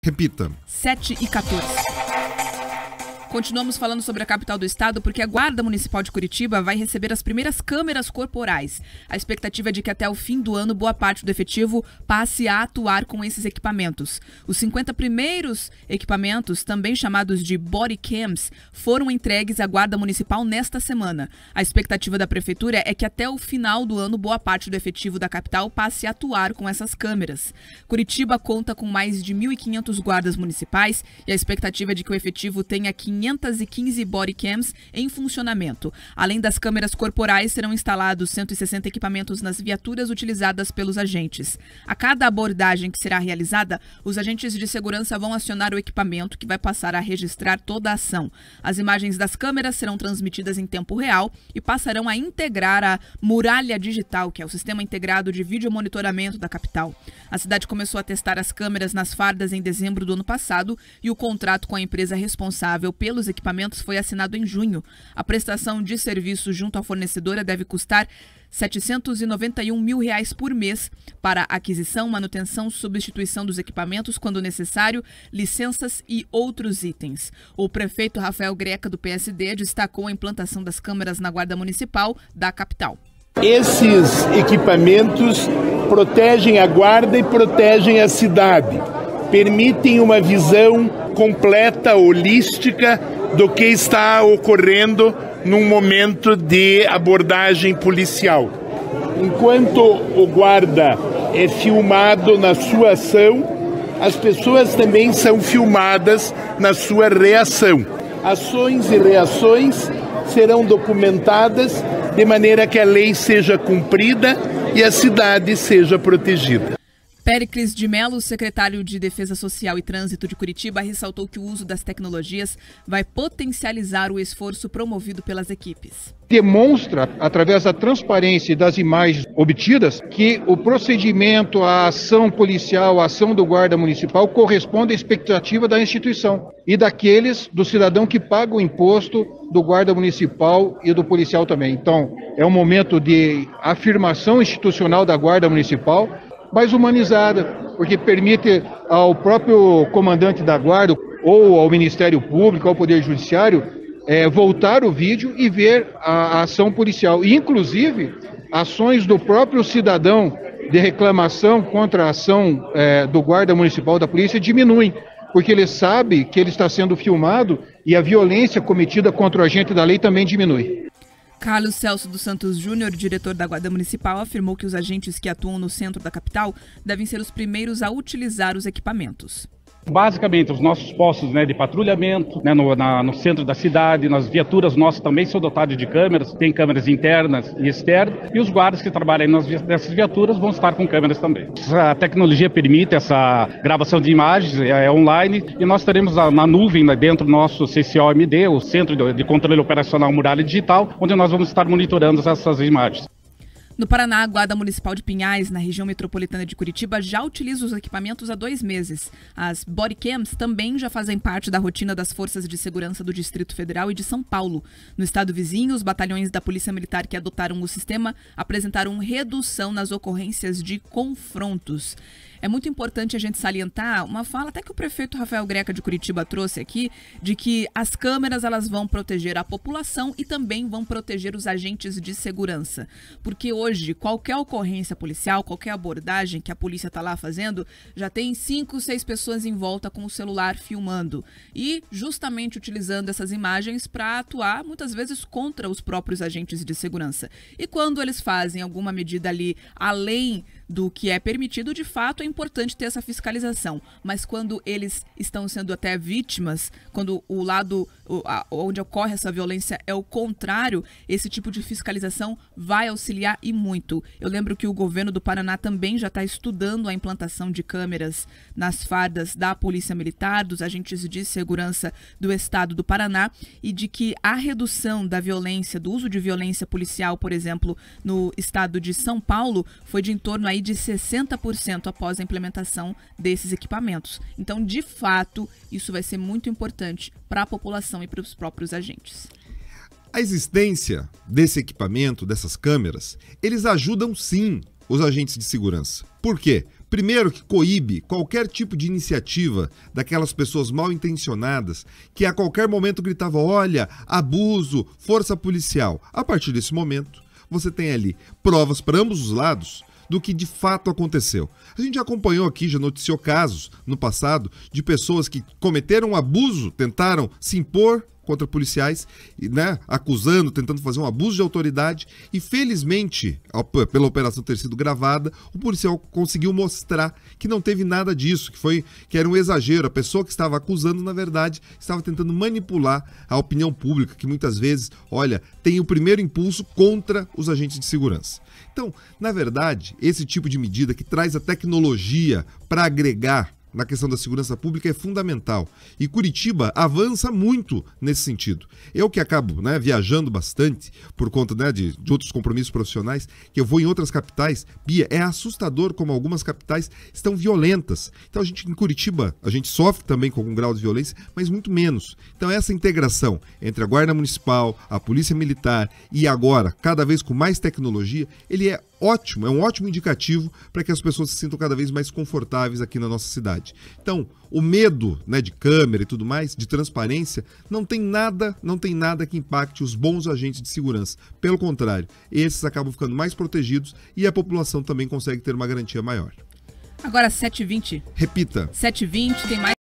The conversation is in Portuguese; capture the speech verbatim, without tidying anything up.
Repita. sete e quatorze. Continuamos falando sobre a capital do estado porque a Guarda Municipal de Curitiba vai receber as primeiras câmeras corporais. A expectativa é de que até o fim do ano boa parte do efetivo passe a atuar com esses equipamentos. Os cinquenta primeiros equipamentos, também chamados de body cams, foram entregues à Guarda Municipal nesta semana. A expectativa da prefeitura é que até o final do ano boa parte do efetivo da capital passe a atuar com essas câmeras. Curitiba conta com mais de mil e quinhentos guardas municipais e a expectativa é de que o efetivo tenha quinhentas e quinze bodycams em funcionamento. Além das câmeras corporais, serão instalados cento e sessenta equipamentos nas viaturas utilizadas pelos agentes. A cada abordagem que será realizada, os agentes de segurança vão acionar o equipamento que vai passar a registrar toda a ação. As imagens das câmeras serão transmitidas em tempo real e passarão a integrar a muralha digital, que é o sistema integrado de vídeo monitoramento da capital. A cidade começou a testar as câmeras nas fardas em dezembro do ano passado e o contrato com a empresa responsável pelos equipamentos foi assinado em junho. A prestação de serviço junto à fornecedora deve custar setecentos e noventa e um mil reais por mês para aquisição, manutenção, substituição dos equipamentos quando necessário, licenças e outros itens. O prefeito Rafael Greca, do P S D, destacou a implantação das câmeras na Guarda Municipal da capital. Esses equipamentos protegem a guarda e protegem a cidade. Permitem uma visão completa, holística do que está ocorrendo num momento de abordagem policial. Enquanto o guarda é filmado na sua ação, as pessoas também são filmadas na sua reação. Ações e reações serão documentadas de maneira que a lei seja cumprida e a cidade seja protegida. Péricles de Mello, secretário de Defesa Social e Trânsito de Curitiba, ressaltou que o uso das tecnologias vai potencializar o esforço promovido pelas equipes. Demonstra, através da transparência e das imagens obtidas, que o procedimento, a ação policial, a ação do guarda municipal corresponde à expectativa da instituição e daqueles, do cidadão que paga o imposto do guarda municipal e do policial também. Então, é um momento de afirmação institucional da guarda municipal, mais humanizada, porque permite ao próprio comandante da guarda ou ao Ministério Público, ao Poder Judiciário, é, voltar o vídeo e ver a, a ação policial. E, inclusive, ações do próprio cidadão de reclamação contra a ação é, do guarda municipal da polícia diminuem, porque ele sabe que ele está sendo filmado e a violência cometida contra o agente da lei também diminui. Carlos Celso dos Santos Júnior, diretor da Guarda Municipal, afirmou que os agentes que atuam no centro da capital devem ser os primeiros a utilizar os equipamentos. Basicamente, os nossos postos, né, de patrulhamento, né, no, na, no centro da cidade, nas viaturas nossas também são dotadas de câmeras, tem câmeras internas e externas, e os guardas que trabalham nas, nessas viaturas vão estar com câmeras também. A tecnologia permite essa gravação de imagens, é, é online, e nós teremos a, na nuvem, né, dentro do nosso C C O M D, o Centro de, de Controle Operacional Muralha Digital, onde nós vamos estar monitorando essas imagens. No Paraná, a Guarda Municipal de Pinhais, na região metropolitana de Curitiba, já utiliza os equipamentos há dois meses. As bodycams também já fazem parte da rotina das forças de segurança do Distrito Federal e de São Paulo. No estado vizinho, os batalhões da Polícia Militar que adotaram o sistema apresentaram redução nas ocorrências de confrontos. É muito importante a gente salientar uma fala até que o prefeito Rafael Greca de Curitiba trouxe aqui, de que as câmeras elas vão proteger a população e também vão proteger os agentes de segurança. Porque hoje, qualquer ocorrência policial, qualquer abordagem que a polícia está lá fazendo, já tem cinco, seis pessoas em volta com o celular filmando. E justamente utilizando essas imagens para atuar, muitas vezes, contra os próprios agentes de segurança. E quando eles fazem alguma medida ali além do que é permitido, de fato, é importante ter essa fiscalização. Mas quando eles estão sendo até vítimas, quando o lado o, a, onde ocorre essa violência é o contrário, esse tipo de fiscalização vai auxiliar e muito. Eu lembro que o governo do Paraná também já está estudando a implantação de câmeras nas fardas da Polícia Militar, dos agentes de segurança do estado do Paraná, e de que a redução da violência, do uso de violência policial, por exemplo, no estado de São Paulo, foi de em torno aí de sessenta por cento após a implementação desses equipamentos. Então, de fato, isso vai ser muito importante para a população e para os próprios agentes. A existência desse equipamento, dessas câmeras, eles ajudam sim os agentes de segurança. Por quê? Primeiro, que coíbe qualquer tipo de iniciativa daquelas pessoas mal intencionadas que a qualquer momento gritavam, olha, abuso, força policial. A partir desse momento, você tem ali provas para ambos os lados do que de fato aconteceu. A gente já acompanhou aqui, já noticiou casos no passado de pessoas que cometeram um abuso, tentaram se impor contra policiais, né, acusando, tentando fazer um abuso de autoridade e felizmente, pela operação ter sido gravada, o policial conseguiu mostrar que não teve nada disso, que foi que era um exagero. A pessoa que estava acusando, na verdade, estava tentando manipular a opinião pública, que muitas vezes, olha, tem o primeiro impulso contra os agentes de segurança. Então, na verdade, esse tipo de medida que traz a tecnologia para agregar na questão da segurança pública é fundamental. E Curitiba avança muito nesse sentido. Eu que acabo, né, viajando bastante por conta, né, de, de outros compromissos profissionais, que eu vou em outras capitais, Bia, é assustador como algumas capitais estão violentas. Então a gente em Curitiba, a gente sofre também com algum grau de violência, mas muito menos. Então essa integração entre a Guarda Municipal, a Polícia Militar e agora, cada vez com mais tecnologia, ele é ótimo, é um ótimo indicativo para que as pessoas se sintam cada vez mais confortáveis aqui na nossa cidade. Então, o medo, né, de câmera e tudo mais, de transparência, não tem nada, não tem nada que impacte os bons agentes de segurança. Pelo contrário, esses acabam ficando mais protegidos e a população também consegue ter uma garantia maior. Agora, sete e vinte. Repita. sete e vinte, tem mais